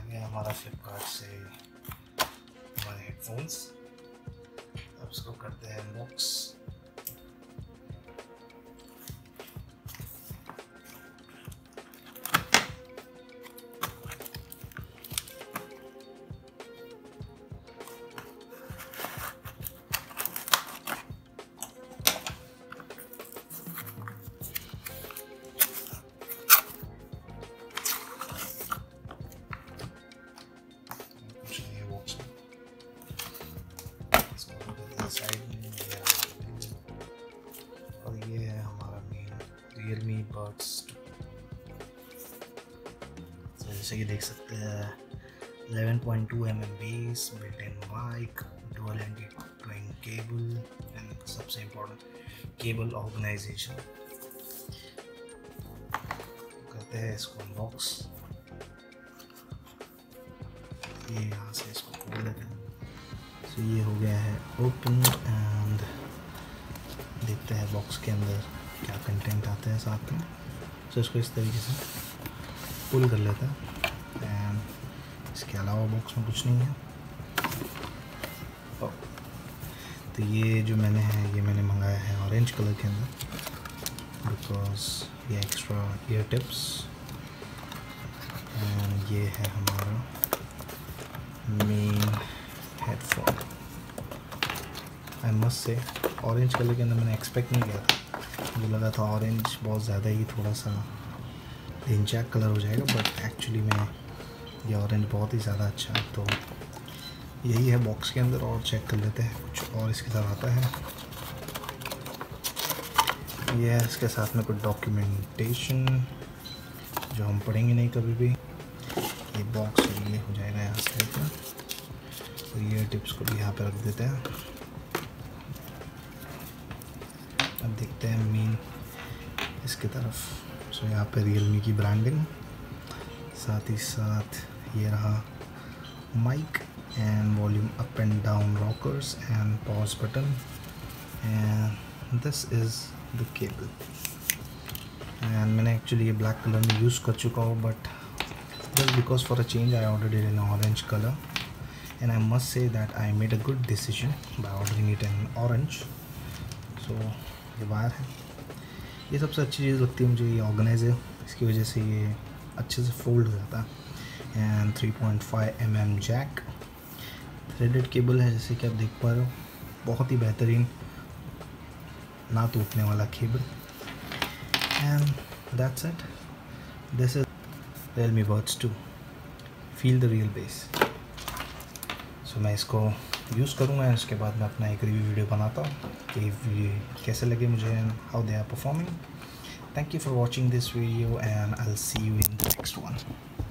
गया हमारा फ्लिपकार्ट से हमारे हेडफोन्स। अब इसको करते हैं अनबॉक्स। साइड में और ये है हमारा मेन Realme बड्स। तो जैसे कि देख सकते हैं 11.2 mm base, built in mic, dual anti twin cable and सबसे इम्पोर्टेंट केबल ऑर्गेनाइजेशन। करते हैं इसको अनबॉक्स। ये यहाँ से इसको खोल लेते हैं। तो ये हो गया है ओपन एंड देखते हैं बॉक्स के अंदर क्या कंटेंट आता है साथ में। तो इसको इस तरीके से पुल कर लेता है एंड इसके अलावा बॉक्स में कुछ नहीं है। तो ये जो ये मैंने मंगाया है ऑरेंज कलर के अंदर, बिकॉज ये एक्स्ट्रा ईयर टिप्स एंड ये है हमारा main headphone. I must say orange colour के अंदर मैंने एक्सपेक्ट नहीं किया था। मुझे लगा था ऑरेंज बहुत ज़्यादा ही थोड़ा सा ढिंचैक कलर हो जाएगा, बट एक्चुअली में ये ऑरेंज बहुत ही ज़्यादा अच्छा है। तो यही है बॉक्स के अंदर, और चेक कर लेते हैं कुछ और इसके साथ आता है। ये है इसके साथ में कुछ डॉक्यूमेंटेशन जो हम पढ़ेंगे नहीं कभी भी। ये बॉक्स ये हो जाएगा यहाँ से का। तो ये टिप्स को भी यहाँ पे रख देते हैं। अब देखते हैं मेन इसकी तरफ। सो यहाँ पे Realme की ब्रांडिंग, साथ ही साथ ये रहा mic and volume up and down rockers and pause button and this is the cable. And मैंने एक्चुअली ये ब्लैक कलर में यूज़ कर चुका हूँ, but just because for a change I ordered it in orange color, and I must say that I made a good decision by ordering it in orange. So ये wire है, ये सबसे अच्छी चीज़ लगती है मुझे। ये ऑर्गेनाइज है, इसकी वजह से ये अच्छे से फोल्ड हो जाता है। And 3.5 mm jack, threaded cable है जैसे कि आप देख पा रहे हो। बहुत ही बेहतरीन, ना टूटने वाला cable. And that's it. This is Realme Buds 2, feel the real bass। सो मैं इसको यूज़ करूँगा, इसके बाद मैं अपना एक रिव्यू वीडियो बनाता हूँ कि ये कैसे लगे मुझे, how they are performing. Thank you for watching this video and I will see you in the next one.